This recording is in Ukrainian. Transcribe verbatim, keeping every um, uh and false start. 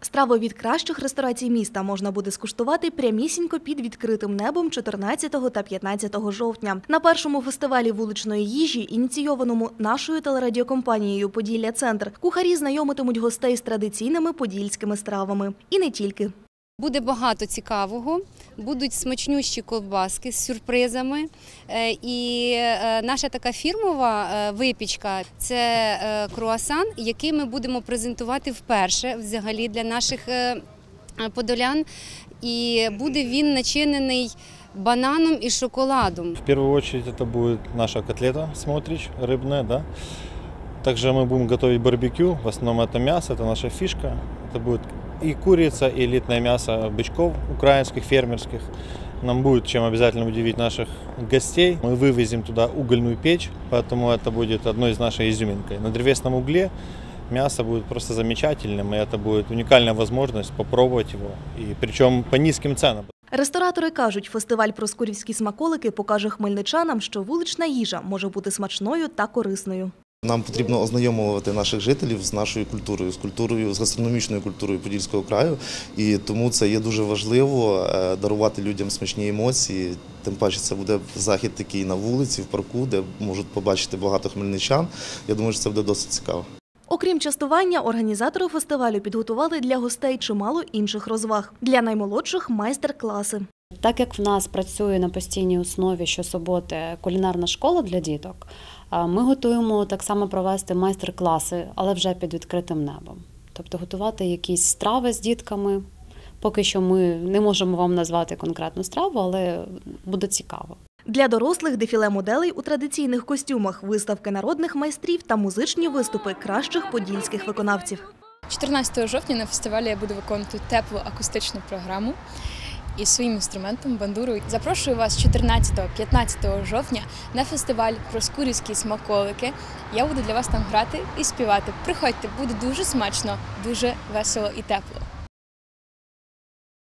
Страву від кращих ресторацій міста можна буде скуштувати прямісінько під відкритим небом чотирнадцятого та п'ятнадцятого жовтня. На першому фестивалі вуличної їжі, ініційованому нашою телерадіокомпанією «Поділля-Центр», кухарі знайомитимуть гостей з традиційними подільськими стравами. І не тільки. Буде багато цікавого, будуть смачнющі ковбаски з сюрпризами. І наша така фірмова випічка – це круасан, який ми будемо презентувати вперше взагалі для наших подолян. І буде він начинений бананом і шоколадом. В першу чергу це буде наша котлета смотрич рыбная, да? Также мы будем готовить барбекю, в основном это мясо, это наша фишка. Это будет и курица, и элитное мясо бычков украинских, фермерских. Нам будет чем обязательно удивить наших гостей. Мы вывезем туда угольную печь, поэтому это будет одной из нашей изюминкой. На древесном угле мясо будет просто замечательным, и это будет уникальная возможность попробовать его, и причем по низким ценам. Ресторатори кажуть, фестиваль «Проскурівські смаколики» покаже хмельничанам, що вулична їжа може бути смачною та корисною. Нам потрібно ознайомувати наших жителів з нашою культурою, з культурою, з гастрономічною культурою Подільського краю. І тому це є дуже важливо дарувати людям смачні емоції. Тим паче це буде захід такий на вулиці, в парку, де можуть побачити багато хмельничан. Я думаю, що це буде досить цікаво. Окрім частування, організатори фестивалю підготували для гостей чимало інших розваг. Для наймолодших – майстер-класи. Так як в нас працює на постійній основі щосуботи кулінарна школа для діток, ми готуємо так само провести майстер-класи, але вже під відкритим небом. Тобто готувати якісь страви з дітками. Поки що ми не можемо вам назвати конкретну страву, але буде цікаво. Для дорослих – дефіле моделей у традиційних костюмах, виставки народних майстрів та музичні виступи кращих подільських виконавців. чотирнадцятого жовтня на фестивалі я буду виконувати теплу акустичну програму із своїм інструментом, бандурою. Запрошую вас чотирнадцятого-п'ятнадцятого жовтня на фестиваль «Проскурівські смаколики». Я буду для вас там грати і співати. Приходьте, буде дуже смачно, дуже весело і тепло.